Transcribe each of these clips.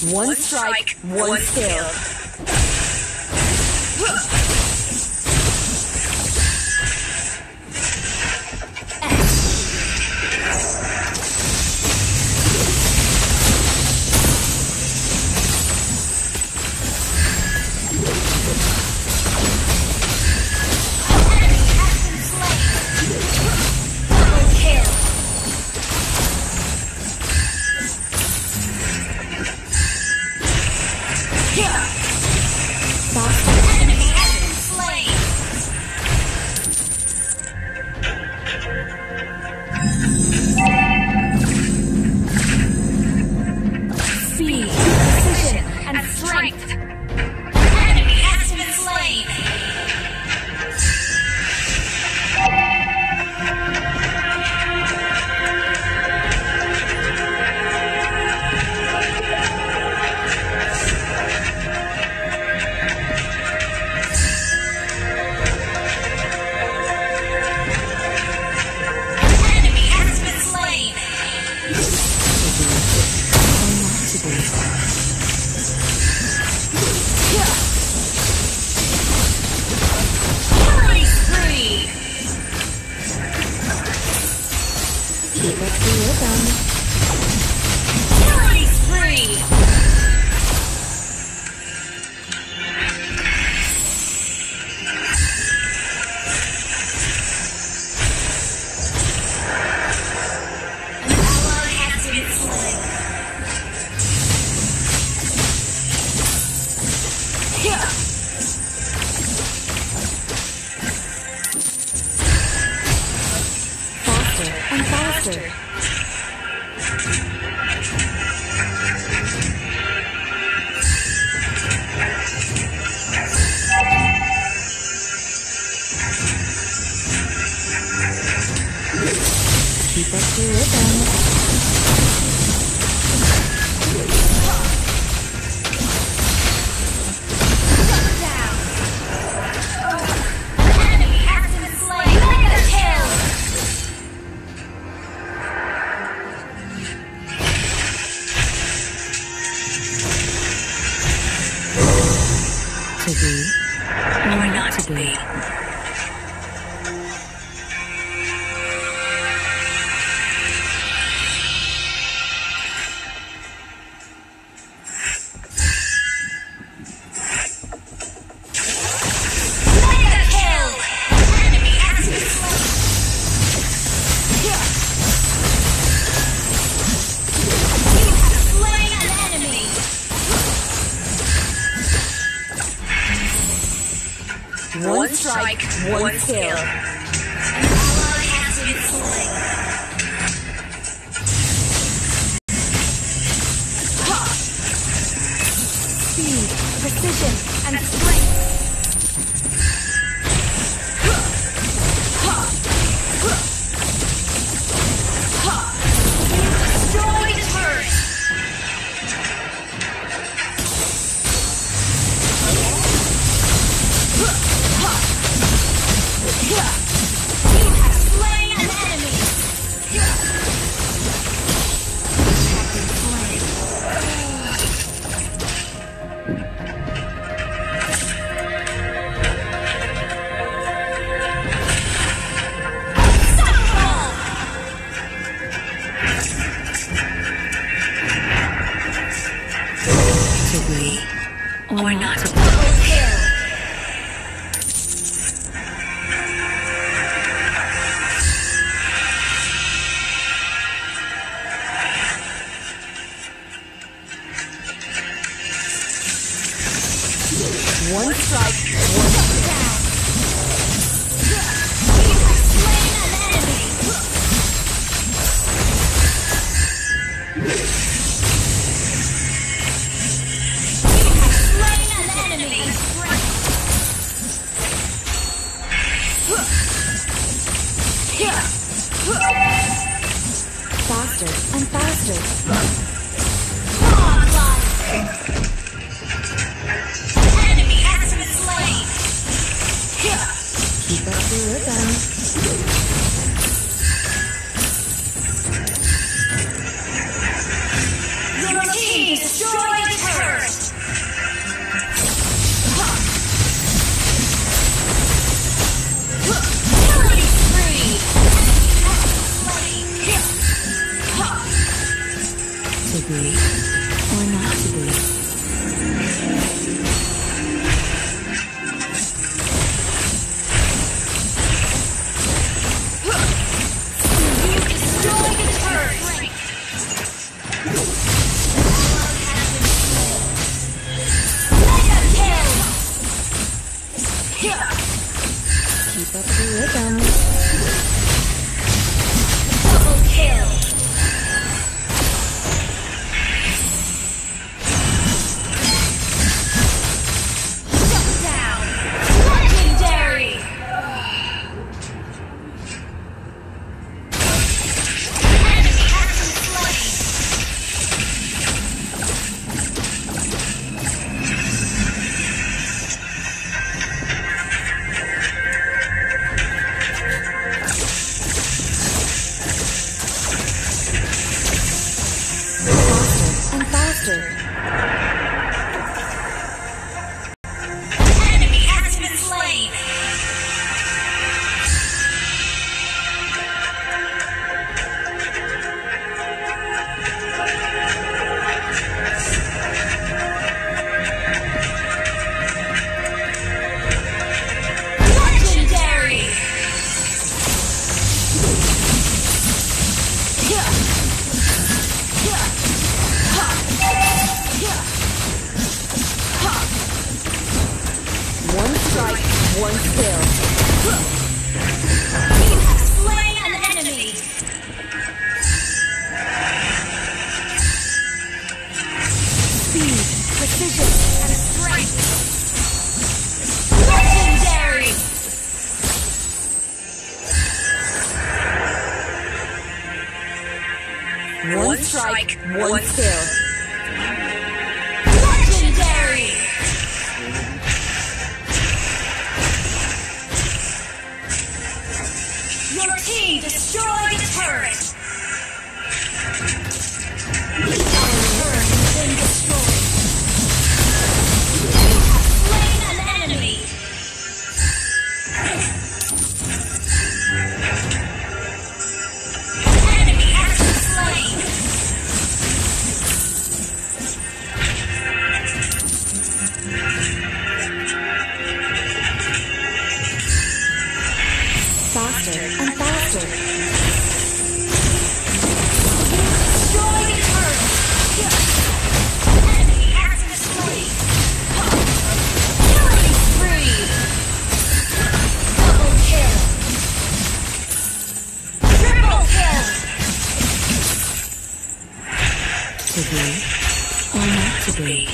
One strike, one skill. Keep up the rhythm. To be or not to be. One strike, one skill. An ally has been slain. Speed, precision, and strength. Destroy the turret. You have slain an enemy! You have been slain. To be or not to be. One strike, one down. You have slain an enemy. You have slain an enemy. Faster and faster. Keep up the rhythm. Your team destroyed To be or not to be. Keep up the rhythm. Double kill. Shut down. Legendary. Enemy has been slain. And faster. Enemy has been slain. Legendary. One strike, one kill. You have slain an enemy. Speed, precision, And strength. Legendary. one strike, one kill. Legendary. Your team destroyed a turret. Our turret has been destroyed. You have slain an enemy. Enemy has been slain. Faster and faster. Destroyed a turret. Enemy has been slain. Killing spree. Double kill. Triple kill. To be or not to be.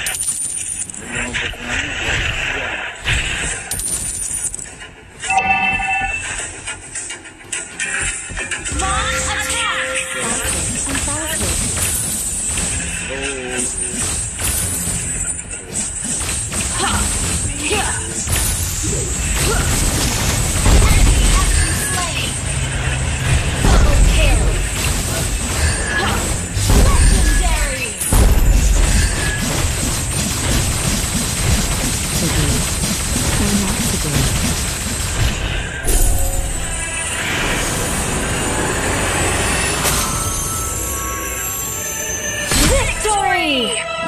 Launch attack. Faster and faster. Enemy has been slain. Double kill. Legendary. To be or not to be. Victory!